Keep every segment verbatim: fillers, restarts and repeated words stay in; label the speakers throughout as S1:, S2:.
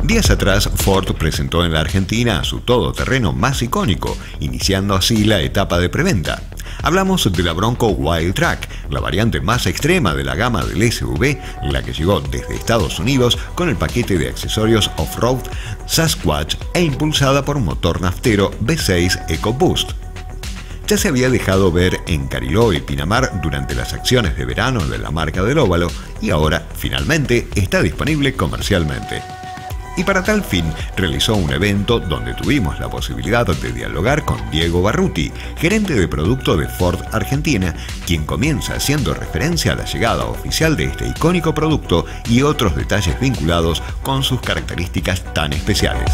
S1: Días atrás, Ford presentó en la Argentina su todoterreno más icónico, iniciando así la etapa de preventa. Hablamos de la Bronco Wildtrak, la variante más extrema de la gama del S U V, la que llegó desde Estados Unidos con el paquete de accesorios off-road Sasquatch e impulsada por un motor naftero V seis EcoBoost. Ya se había dejado ver en Cariló y Pinamar durante las acciones de verano de la marca del Óvalo y ahora, finalmente, está disponible comercialmente. Y para tal fin realizó un evento donde tuvimos la posibilidad de dialogar con Diego Barruti, gerente de producto de Ford Argentina, quien comienza haciendo referencia a la llegada oficial de este icónico producto y otros detalles vinculados con sus características tan especiales.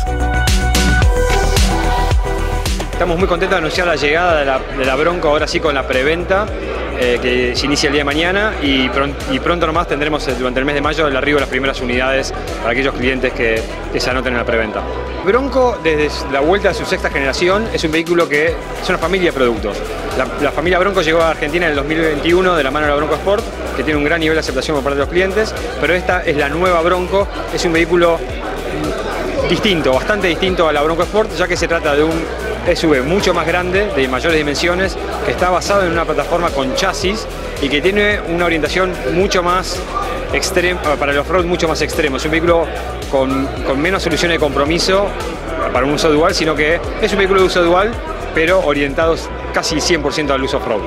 S2: Estamos muy contentos de anunciar la llegada de la, de la Bronco, ahora sí con la preventa, eh, que se inicia el día de mañana y, pron y pronto nomás tendremos durante el mes de mayo el arribo de las primeras unidades para aquellos clientes que, que se anoten en la preventa. Bronco, desde la vuelta de su sexta generación, es un vehículo que es una familia de productos. La, la familia Bronco llegó a Argentina en el dos mil veintiuno de la mano de la Bronco Sport, que tiene un gran nivel de aceptación por parte de los clientes, pero esta es la nueva Bronco, es un vehículo distinto, bastante distinto a la Bronco Sport, ya que se trata de un S U V mucho más grande, de mayores dimensiones, que está basado en una plataforma con chasis y que tiene una orientación mucho más extrema, para el off-road mucho más extremo. Es un vehículo con, con menos soluciones de compromiso para un uso dual, sino que es un vehículo de uso dual, pero orientados casi cien por ciento al uso off-road.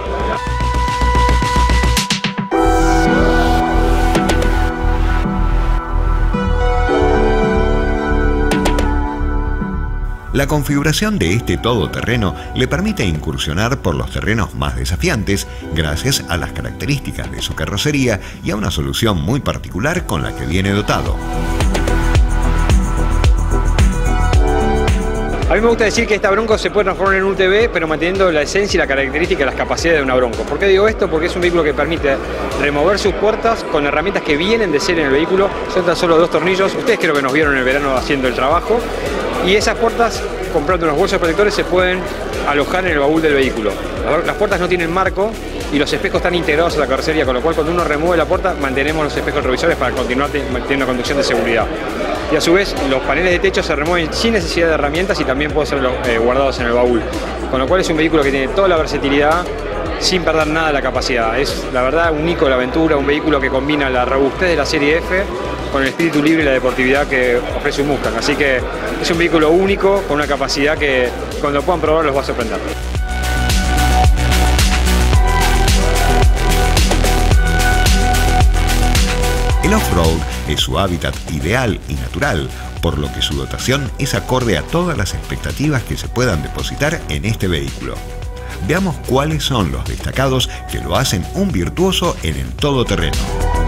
S1: La configuración de este todoterreno le permite incursionar por los terrenos más desafiantes gracias a las características de su carrocería y a una solución muy particular con la que viene dotado.
S2: A mí me gusta decir que esta Bronco se puede transformar en un U T V, pero manteniendo la esencia y la característica y las capacidades de una Bronco. ¿Por qué digo esto? Porque es un vehículo que permite remover sus puertas con herramientas que vienen de serie en el vehículo. Son tan solo dos tornillos. Ustedes creo que nos vieron en el verano haciendo el trabajo. Y esas puertas, comprando unos bolsos protectores, se pueden alojar en el baúl del vehículo. Las puertas no tienen marco y los espejos están integrados a la carrocería, con lo cual cuando uno remueve la puerta mantenemos los espejos revisores para continuar teniendo una conducción de seguridad. Y a su vez los paneles de techo se remueven sin necesidad de herramientas y también pueden ser eh, guardados en el baúl. Con lo cual es un vehículo que tiene toda la versatilidad sin perder nada de la capacidad. Es la verdad un icono de la aventura, un vehículo que combina la robustez de la serie F con el espíritu libre y la deportividad que ofrece un Mustang. Así que es un vehículo único con una capacidad que cuando lo puedan probar los va a sorprender.
S1: El off-road es su hábitat ideal y natural, por lo que su dotación es acorde a todas las expectativas que se puedan depositar en este vehículo. Veamos cuáles son los destacados que lo hacen un virtuoso en el todoterreno.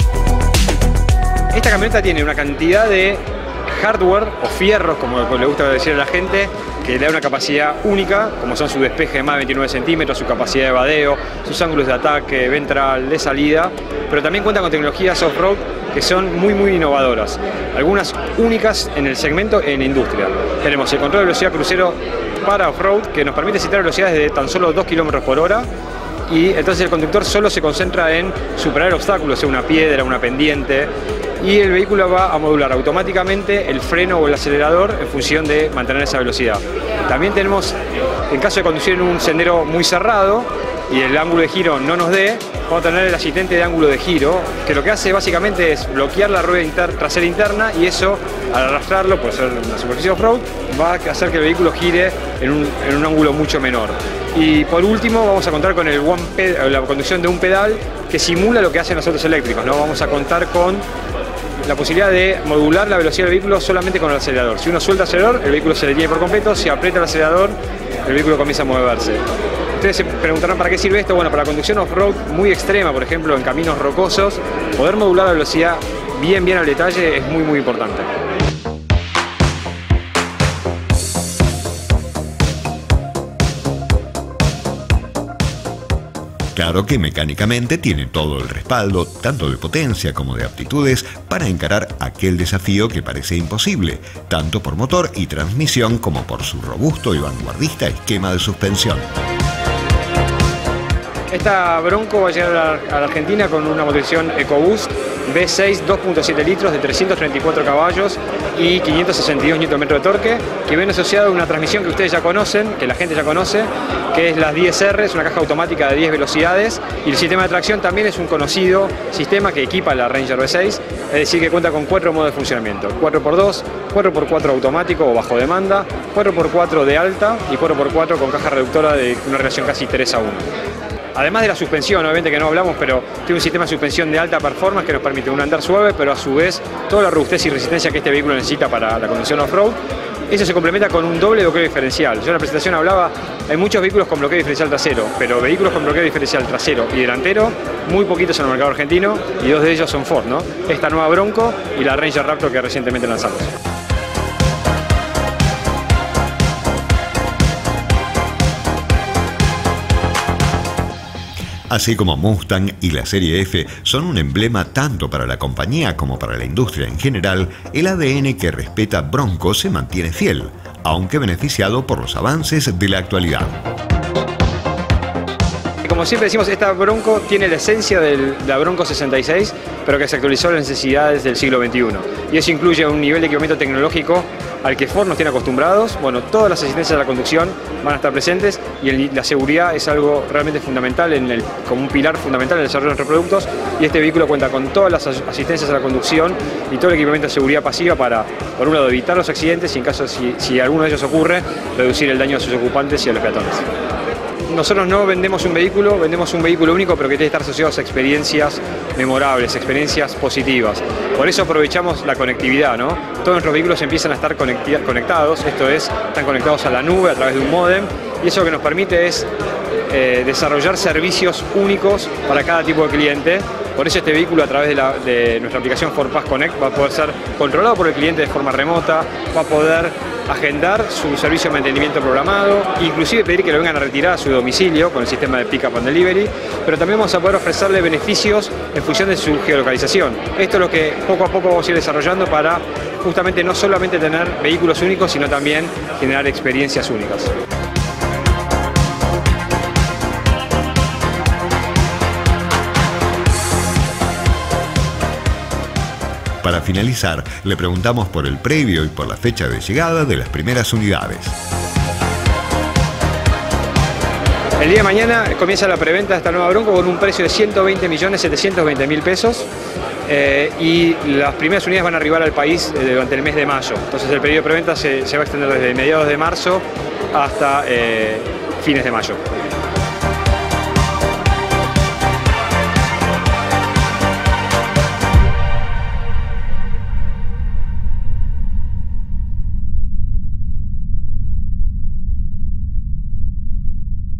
S2: Esta camioneta tiene una cantidad de hardware o fierros, como le gusta decir a la gente, que le da una capacidad única, como son su despeje de más de veintinueve centímetros, su capacidad de vadeo, sus ángulos de ataque, ventral, de salida, pero también cuenta con tecnologías off-road que son muy muy innovadoras, algunas únicas en el segmento en industria. Tenemos el control de velocidad crucero para off-road, que nos permite citar velocidades de tan solo dos kilómetros por hora, y entonces el conductor solo se concentra en superar obstáculos, sea una piedra, una pendiente, y el vehículo va a modular automáticamente el freno o el acelerador en función de mantener esa velocidad. También tenemos, en caso de conducir en un sendero muy cerrado y el ángulo de giro no nos dé, vamos a tener el asistente de ángulo de giro, que lo que hace básicamente es bloquear la rueda inter trasera interna, y eso, al arrastrarlo, por ser una superficie off-road, va a hacer que el vehículo gire en un, en un ángulo mucho menor. Y por último vamos a contar con el one pedal, la conducción de un pedal que simula lo que hacen los autos eléctricos, ¿no? Vamos a contar con la posibilidad de modular la velocidad del vehículo solamente con el acelerador. Si uno suelta el acelerador, el vehículo se detiene por completo. Si aprieta el acelerador, el vehículo comienza a moverse. Ustedes se preguntarán para qué sirve esto. Bueno, para la conducción off-road muy extrema, por ejemplo, en caminos rocosos, poder modular la velocidad bien, bien al detalle es muy, muy importante.
S1: Claro que mecánicamente tiene todo el respaldo, tanto de potencia como de aptitudes, para encarar aquel desafío que parece imposible, tanto por motor y transmisión como por su robusto y vanguardista esquema de suspensión.
S2: Esta Bronco va a llegar a la Argentina con una motorización EcoBoost V seis dos punto siete litros de trescientos treinta y cuatro caballos y quinientos sesenta y dos newton metros de torque, que viene asociado a una transmisión que ustedes ya conocen, que la gente ya conoce, que es la diez R, es una caja automática de diez velocidades, y el sistema de tracción también es un conocido sistema que equipa la Ranger V seis, es decir, que cuenta con cuatro modos de funcionamiento: cuatro por dos, cuatro por cuatro automático o bajo demanda, cuatro por cuatro de alta y cuatro por cuatro con caja reductora de una relación casi tres a uno. Además de la suspensión, obviamente que no hablamos, pero tiene un sistema de suspensión de alta performance que nos permite un andar suave, pero a su vez toda la robustez y resistencia que este vehículo necesita para la conducción off-road. Eso se complementa con un doble bloqueo diferencial. Yo en la presentación hablaba, hay muchos vehículos con bloqueo diferencial trasero, pero vehículos con bloqueo diferencial trasero y delantero, muy poquitos en el mercado argentino, y dos de ellos son Ford, ¿no? Esta nueva Bronco y la Ranger Raptor que recientemente lanzamos.
S1: Así como Mustang y la Serie F son un emblema tanto para la compañía como para la industria en general, el A D N que respeta Bronco se mantiene fiel, aunque beneficiado por los avances de la actualidad.
S2: Como siempre decimos, esta Bronco tiene la esencia de la Bronco sesenta y seis, pero que se actualizó a las necesidades del siglo veintiuno. Y eso incluye un nivel de equipamiento tecnológico al que Ford nos tiene acostumbrados. Bueno, todas las asistencias a la conducción van a estar presentes, y el, la seguridad es algo realmente fundamental, en el, como un pilar fundamental en el desarrollo de nuestros productos, y este vehículo cuenta con todas las asistencias a la conducción y todo el equipamiento de seguridad pasiva para, por un lado, evitar los accidentes y, en caso si, si alguno de ellos ocurre, reducir el daño a sus ocupantes y a los peatones. Nosotros no vendemos un vehículo, vendemos un vehículo único, pero que tiene que estar asociado a experiencias memorables, experiencias positivas. Por eso aprovechamos la conectividad, ¿no? Todos nuestros vehículos empiezan a estar conectados, esto es, están conectados a la nube a través de un módem, y eso lo que nos permite es eh, desarrollar servicios únicos para cada tipo de cliente. Por eso este vehículo, a través de, la, de nuestra aplicación Ford Pass Connect, va a poder ser controlado por el cliente de forma remota, va a poder agendar su servicio de mantenimiento programado, inclusive pedir que lo vengan a retirar a su domicilio con el sistema de Pick Up and Delivery, pero también vamos a poder ofrecerle beneficios en función de su geolocalización. Esto es lo que poco a poco vamos a ir desarrollando para justamente no solamente tener vehículos únicos, sino también generar experiencias únicas.
S1: Para finalizar, le preguntamos por el previo y por la fecha de llegada de las primeras unidades.
S2: El día de mañana comienza la preventa de esta nueva Bronco con un precio de ciento veinte millones setecientos veinte mil pesos, eh, y las primeras unidades van a arribar al país eh, durante el mes de mayo. Entonces el periodo de preventa se, se va a extender desde mediados de marzo hasta eh, fines de mayo.